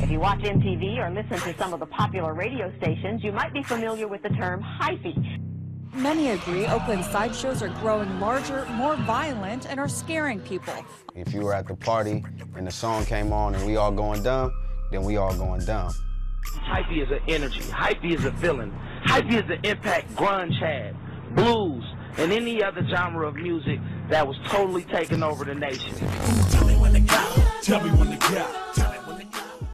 If you watch MTV or listen to some of the popular radio stations, you might be familiar with the term hyphy. Many agree Oakland sideshows are growing larger, more violent, and are scaring people. If you were at the party and the song came on and we all going dumb, then we all going dumb. Hyphy is an energy. Hyphy is a feeling. Hyphy is the impact grunge had, blues, and any other genre of music that was totally taking over the nation. Tell me when to go. Tell me when to go.